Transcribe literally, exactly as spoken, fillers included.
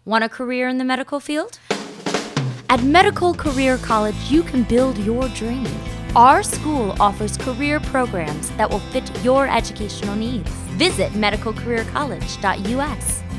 Want a career in the medical field? At Medical Career College, you can build your dream. Our school offers career programs that will fit your educational needs. Visit medical career college dot U S.